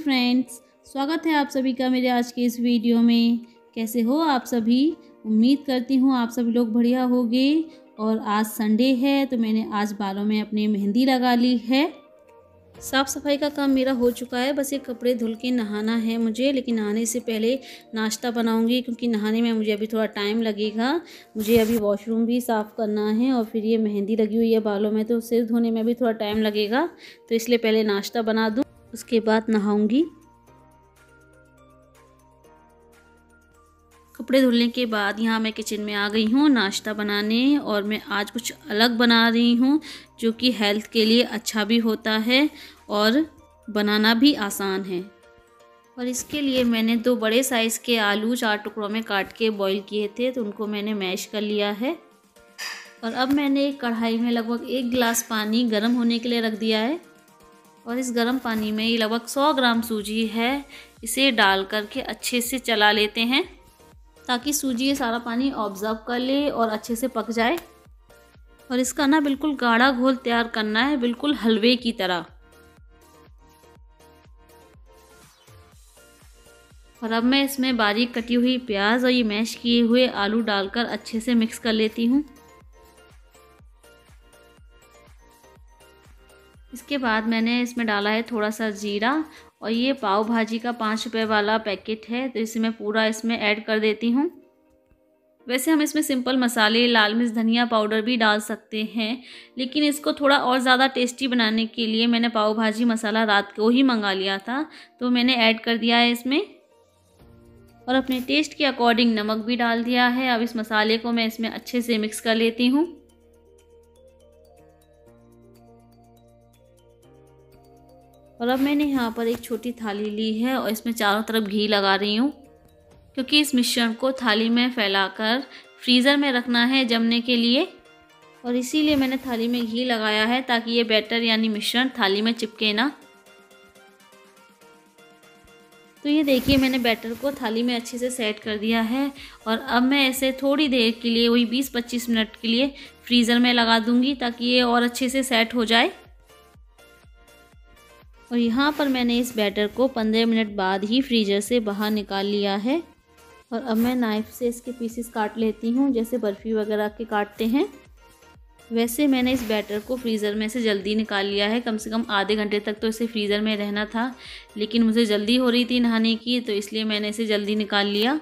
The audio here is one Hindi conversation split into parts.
फ्रेंड्स, स्वागत है आप सभी का मेरे आज के इस वीडियो में। कैसे हो आप सभी? उम्मीद करती हूँ आप सभी लोग बढ़िया होंगे। और आज संडे है तो मैंने आज बालों में अपने मेहंदी लगा ली है। साफ़ सफाई का काम मेरा हो चुका है, बस ये कपड़े धुल के नहाना है मुझे। लेकिन नहाने से पहले नाश्ता बनाऊंगी क्योंकि नहाने में मुझे अभी थोड़ा टाइम लगेगा। मुझे अभी वॉशरूम भी साफ़ करना है और फिर ये मेहंदी लगी हुई है बालों में तो सिर धोने में भी थोड़ा टाइम लगेगा। तो इसलिए पहले नाश्ता बना दूँ, उसके बाद नहाऊंगी। कपड़े धुलने के बाद यहाँ मैं किचन में आ गई हूँ नाश्ता बनाने, और मैं आज कुछ अलग बना रही हूँ जो कि हेल्थ के लिए अच्छा भी होता है और बनाना भी आसान है। और इसके लिए मैंने 2 बड़े साइज़ के आलू 4 टुकड़ों में काट के बॉईल किए थे, तो उनको मैंने मैश कर लिया है। और अब मैंने एक कढ़ाई में लगभग 1 गिलास पानी गर्म होने के लिए रख दिया है। और इस गर्म पानी में ये लगभग 100 ग्राम सूजी है, इसे डाल करके अच्छे से चला लेते हैं ताकि सूजी ये सारा पानी ऑब्जर्व कर ले और अच्छे से पक जाए। और इसका ना बिल्कुल गाढ़ा घोल तैयार करना है, बिल्कुल हलवे की तरह। और अब मैं इसमें बारीक कटी हुई प्याज और ये मैश किए हुए आलू डालकर अच्छे से मिक्स कर लेती हूँ। इसके बाद मैंने इसमें डाला है थोड़ा सा जीरा, और ये पाव भाजी का 5 रुपये वाला पैकेट है तो इसे मैं पूरा इसमें ऐड कर देती हूँ। वैसे हम इसमें सिंपल मसाले, लाल मिर्च, धनिया पाउडर भी डाल सकते हैं, लेकिन इसको थोड़ा और ज़्यादा टेस्टी बनाने के लिए मैंने पाव भाजी मसाला रात को ही मंगा लिया था तो मैंने ऐड कर दिया है इसमें। और अपने टेस्ट के अकॉर्डिंग नमक भी डाल दिया है। अब इस मसाले को मैं इसमें अच्छे से मिक्स कर लेती हूँ। और अब मैंने यहाँ पर एक छोटी थाली ली है और इसमें चारों तरफ घी लगा रही हूँ, क्योंकि इस मिश्रण को थाली में फैलाकर फ्रीज़र में रखना है जमने के लिए। और इसीलिए मैंने थाली में घी लगाया है ताकि ये बैटर यानी मिश्रण थाली में चिपके ना। तो ये देखिए मैंने बैटर को थाली में अच्छे से सेट कर दिया है। और अब मैं इसे थोड़ी देर के लिए, वही 20-25 मिनट के लिए फ्रीज़र में लगा दूँगी ताकि ये और अच्छे से सेट हो जाए। और यहाँ पर मैंने इस बैटर को 15 मिनट बाद ही फ्रीज़र से बाहर निकाल लिया है। और अब मैं नाइफ़ से इसके पीसेस काट लेती हूँ, जैसे बर्फ़ी वगैरह के काटते हैं। वैसे मैंने इस बैटर को फ्रीज़र में से जल्दी निकाल लिया है, कम से कम आधे घंटे तक तो इसे फ्रीज़र में रहना था, लेकिन मुझे जल्दी हो रही थी नहाने की तो इसलिए मैंने इसे जल्दी निकाल लिया।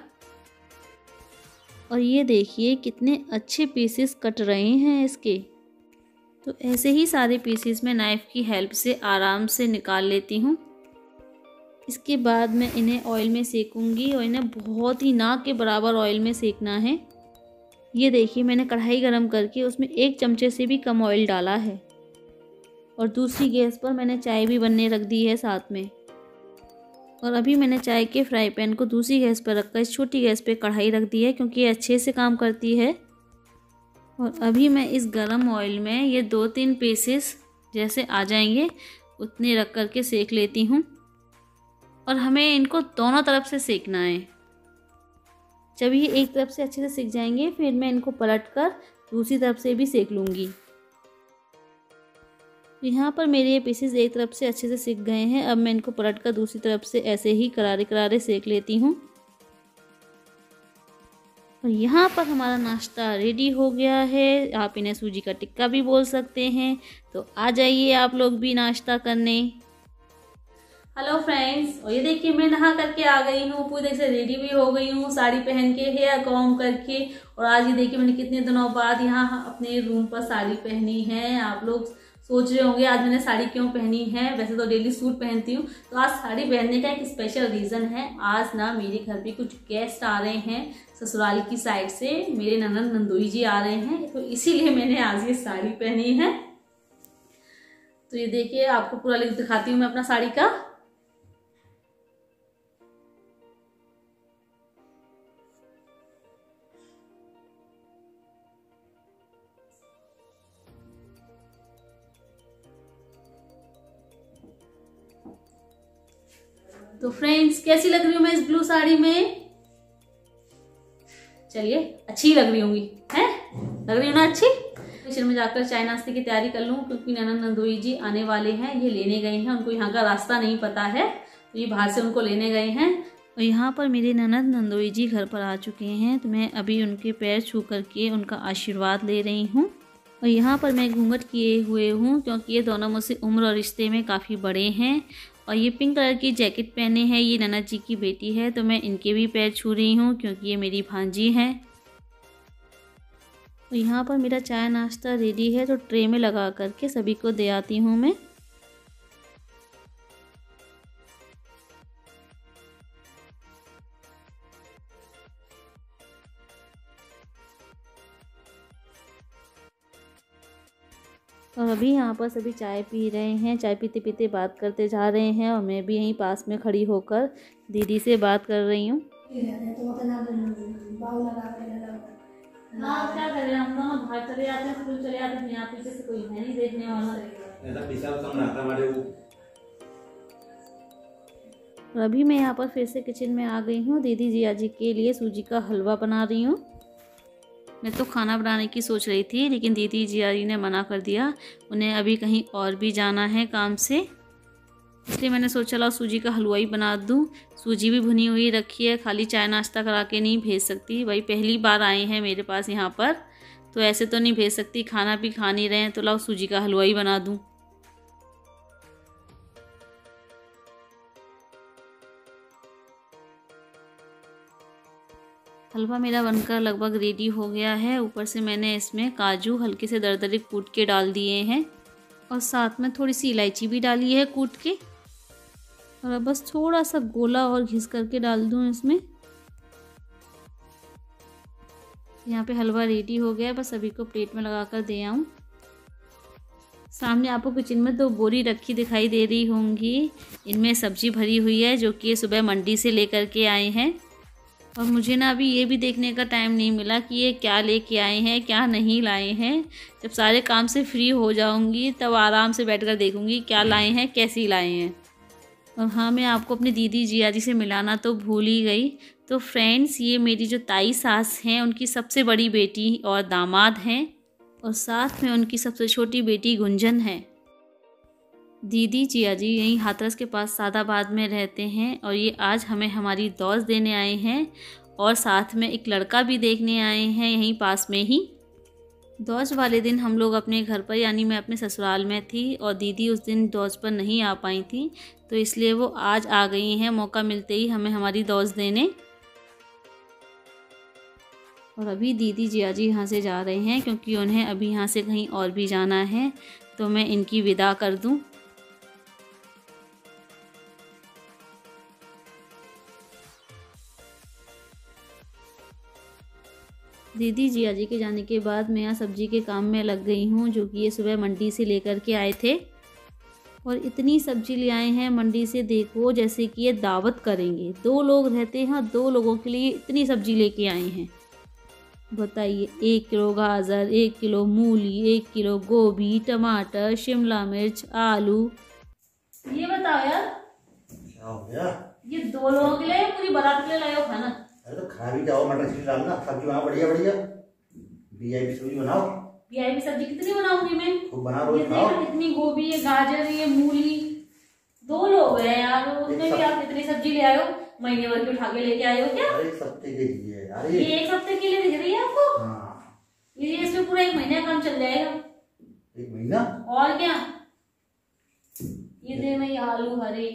और ये देखिए कितने अच्छे पीसेस कट रहे हैं इसके। तो ऐसे ही सारे पीसेस मैं नाइफ़ की हेल्प से आराम से निकाल लेती हूँ। इसके बाद मैं इन्हें ऑयल में सेकूंगी, और इन्हें बहुत ही ना के बराबर ऑयल में सेकना है। ये देखिए मैंने कढ़ाई गरम करके उसमें 1 चमचे से भी कम ऑयल डाला है। और दूसरी गैस पर मैंने चाय भी बनने रख दी है साथ में। और अभी मैंने चाय के फ्राई पैन को दूसरी गैस पर रखकर इस छोटी गैस पे कढ़ाई रख दी है, क्योंकि ये अच्छे से काम करती है। और अभी मैं इस गरम ऑयल में ये 2-3 पीसेस जैसे आ जाएंगे उतने रख करके सेक लेती हूँ। और हमें इनको दोनों तरफ से सेकना है। जब ये एक तरफ से अच्छे से सिक जाएंगे फिर मैं इनको पलटकर दूसरी तरफ से भी सेक लूँगी। यहाँ पर मेरे ये पीसेस एक तरफ से अच्छे से सिक गए हैं। अब मैं इनको पलटकर दूसरी तरफ से ऐसे ही करारे करारे सेक लेती हूँ। और यहाँ पर हमारा नाश्ता रेडी हो गया है। आप इन्हें सूजी का टिक्का भी बोल सकते हैं। तो आ जाइए आप लोग भी नाश्ता करने। हेलो फ्रेंड्स, और ये देखिए मैं नहा करके आ गई हूँ, पूरी तरह से रेडी भी हो गई हूँ, साड़ी पहन के, हेयर कॉम करके। और आज ये देखिए मैंने कितने दिनों बाद यहाँ अपने रूम पर साड़ी पहनी है। आप लोग सोच रहे होंगे आज मैंने साड़ी क्यों पहनी है, वैसे तो डेली सूट पहनती हूँ। तो आज साड़ी पहनने का एक स्पेशल रीज़न है। आज ना मेरे घर पे कुछ गेस्ट आ रहे हैं ससुराल की साइड से, मेरे ननद नंदोई जी आ रहे हैं, तो इसीलिए मैंने आज ये साड़ी पहनी है। तो ये देखिए आपको पूरा लुक दिखाती हूँ मैं अपना साड़ी का। तो फ्रेंड्स कैसी लग रही हूँ मैं इस ब्लू साड़ी में? चलिए अच्छी लग रही होंगी, हैं? लग रही हूँ ना अच्छी? किचन में जाकर चाय नाश्ते की तैयारी कर लूँ, क्योंकि ननद नंदोई जी आने वाले हैं, ये लेने गए हैं, उनको यहाँ का रास्ता नहीं पता है तो ये बाहर से उनको लेने गए हैं। और यहाँ पर मेरे ननद नंदोई जी घर पर आ चुके हैं, तो मैं अभी उनके पैर छू करके उनका आशीर्वाद ले रही हूँ। और यहाँ पर मैं घूंघट किए हुए हूँ क्योंकि ये दोनों मुझसे उम्र और रिश्ते में काफ़ी बड़े हैं। और ये पिंक कलर की जैकेट पहने हैं, ये ननद जी की बेटी है, तो मैं इनके भी पैर छू रही हूँ क्योंकि ये मेरी भांजी हैं। और यहाँ पर मेरा चाय नाश्ता रेडी है, तो ट्रे में लगा करके सभी को दे आती हूँ मैं। और अभी यहाँ पर सभी चाय पी रहे हैं, चाय पीते पीते बात करते जा रहे हैं। और मैं भी यहीं पास में खड़ी होकर दीदी से बात कर रही हूँ। हाँ, क्या करें, हम दोनों बाहर चले जाते हैं, स्कूल चले जाते हैं, यहाँ पीछे से कोई है नहीं देखने वाला। और अभी मैं यहाँ पर फिर से किचन में आ गई हूँ। दीदी जिया जी के लिए सूजी का हलवा बना रही हूँ। मैं तो खाना बनाने की सोच रही थी, लेकिन दीदी जिया जी ने मना कर दिया, उन्हें अभी कहीं और भी जाना है काम से, इसलिए मैंने सोचा लो सूजी का हलवा ही बना दूं। सूजी भी भुनी हुई रखी है, खाली चाय नाश्ता करा के नहीं भेज सकती भाई, पहली बार आए हैं मेरे पास यहाँ पर, तो ऐसे तो नहीं भेज सकती, खाना भी खा नहीं रहे हैं, तो लाओ सूजी का हलवा ही बना दूं। हलवा मेरा बनकर लगभग रेडी हो गया है। ऊपर से मैंने इसमें काजू हल्के से दरदरे कूट के डाल दिए हैं, और साथ में थोड़ी सी इलायची भी डाली है कूट के। और अब बस थोड़ा सा गोला और घिस करके डाल दूं इसमें। यहाँ पे हलवा रेडी हो गया, बस सभी को प्लेट में लगा कर दे आऊँ। सामने आपको किचन में 2 बोरी रखी दिखाई दे रही होंगी, इनमें सब्जी भरी हुई है जो कि सुबह मंडी से लेकर के आए हैं। और मुझे ना अभी ये भी देखने का टाइम नहीं मिला कि ये क्या लेके आए हैं क्या नहीं लाए हैं। जब सारे काम से फ्री हो जाऊंगी तब आराम से बैठकर देखूंगी क्या लाए हैं कैसी लाए हैं। और हाँ, मैं आपको अपनी दीदी जिया जी से मिलाना तो भूल ही गई। तो फ्रेंड्स, ये मेरी जो ताई सास हैं उनकी सबसे बड़ी बेटी और दामाद हैं, और साथ में उनकी सबसे छोटी बेटी गुंजन है। दीदी जिया जी यहीं हाथरस के पास सादाबाद में रहते हैं, और ये आज हमें हमारी दौस देने आए हैं, और साथ में एक लड़का भी देखने आए हैं यहीं पास में ही। दौज वाले दिन हम लोग अपने घर पर, यानी मैं अपने ससुराल में थी, और दीदी उस दिन दौज पर नहीं आ पाई थी, तो इसलिए वो आज आ गई हैं मौका मिलते ही हमें हमारी दौज देने। और अभी दीदी जिया जी यहाँ से जा रहे हैं क्योंकि उन्हें अभी यहाँ से कहीं और भी जाना है, तो मैं इनकी विदा कर दूँ। दीदी जिया जी के जाने के बाद मैं यहाँ सब्जी के काम में लग गई हूँ, जो कि ये सुबह मंडी से लेकर के आए थे। और इतनी सब्जी ले आए हैं मंडी से, देखो जैसे कि ये दावत करेंगे। 2 लोग रहते हैं, 2 लोगों के लिए इतनी सब्जी लेके आए हैं। बताइए, 1 किलो गाजर, 1 किलो मूली, 1 किलो गोभी, टमाटर, शिमला मिर्च, आलू। ये बताओ यार, क्या हो गया? ये 2 लोगों के लिए पूरी बारात के लिए लाए हो खाना? अरे तो खा भी जाओ, मटर सब्जी डालना, सब्जी बनाओ बढ़िया बढ़िया, वीआईपी सब्जी बनाओ। वीआईपी सब्जी कितनी बनाऊंगी मैं? खूब बना, रोज खाओ। कितनी गोभी है, गाजर है, मूली, 2 लोग हैं यार, उसमें भी आप कितनी सब्जी ले आए हो? महीने भर की उठा के लेके आए हो क्या? अरे 1 हफ्ते के लिए यार, ये 1 हफ्ते के लिए दिख रही है आपको? हाँ, ये इसमें पूरा 1 महीने का काम चल जाएगा। 1 महीना? और क्या। ये दे मैं आलू हरे,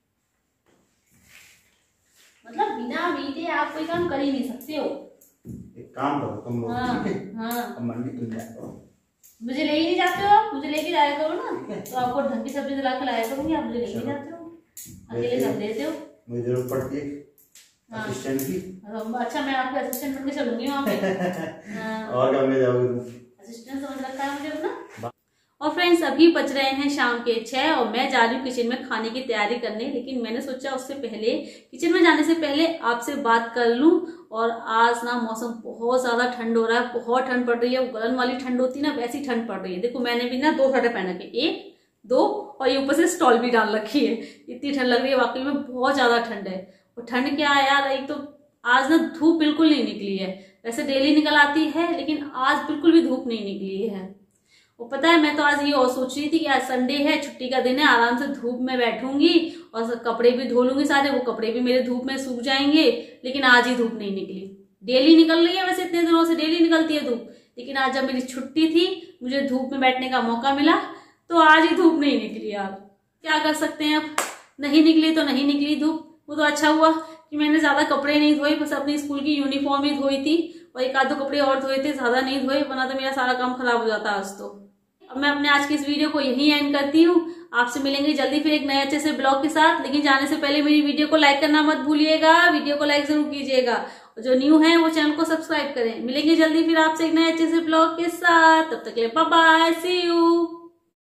मतलब बिना मीठे आप कोई काम कर ही नहीं सकते हो। एक काम करो तुम लोग, ठीक है? हाँ, मंडी तुम जाया करो, मुझे ले ही नहीं जाते हो आप, मुझे लेके जाया करो ना, तो आपको ढंग की सब्जी दिला के लाया करूंगी, आप मुझे ले ही जाते हो, अकेले सब देते हो। मुझे जरूरत पड़ती है असिस्टेंट की। अच्छा, मैं आपके असिस्टेंट बनके चलूंगी वहाँ पे। और क्या, मैं जाऊंगी, असिस्टेंट समझ रखा है मुझे अपना। और फ्रेंड्स, अभी बज रहे हैं शाम के 6 और मैं जा रही हूँ किचन में खाने की तैयारी करने, लेकिन मैंने सोचा उससे पहले, किचन में जाने से पहले आपसे बात कर लूं। और आज ना मौसम बहुत ज्यादा ठंड हो रहा है, बहुत ठंड पड़ रही है, वो गलन वाली ठंड होती है ना, वैसी ठंड पड़ रही है। देखो मैंने भी ना 2 स्वेटर पहन रखे, 1 2, और ये ऊपर से स्टॉल भी डाल रखी है, इतनी ठंड लग रही है, वाकई में बहुत ज्यादा ठंड है। और ठंड क्या है यार, एक तो आज ना धूप बिल्कुल नहीं निकली है, वैसे डेली निकल आती है लेकिन आज बिल्कुल भी धूप नहीं निकली है। और पता है मैं तो आज ये और सोच रही थी कि आज संडे है, छुट्टी का दिन है, आराम से धूप में बैठूंगी और कपड़े भी धो लूंगी सारे, वो कपड़े भी मेरे धूप में सूख जाएंगे। लेकिन आज ही धूप नहीं निकली। डेली निकल रही है वैसे, इतने दिनों से डेली निकलती है धूप, लेकिन आज जब मेरी छुट्टी थी, मुझे धूप में बैठने का मौका मिला, तो आज ही धूप नहीं निकली। आप क्या कर सकते हैं, अब नहीं निकली तो नहीं निकली धूप। वो तो अच्छा हुआ कि मैंने ज्यादा कपड़े नहीं धोए, बस अपनी स्कूल की यूनिफॉर्म ही धोई थी और एक आध दो कपड़े और धोए थे, ज्यादा नहीं धोए, वरना तो मेरा सारा काम खराब हो जाता आज तो। अब मैं अपने आज की इस वीडियो को यहीं एंड करती हूँ। आपसे मिलेंगे जल्दी फिर एक नए अच्छे से ब्लॉग के साथ, लेकिन जाने से पहले मेरी वीडियो को लाइक करना मत भूलिएगा, वीडियो को लाइक जरूर कीजिएगा। जो न्यू है वो चैनल को सब्सक्राइब करें। मिलेंगे जल्दी फिर आपसे एक नए अच्छे से ब्लॉग के साथ, तब तक के लिए बाय बाय, सी यू।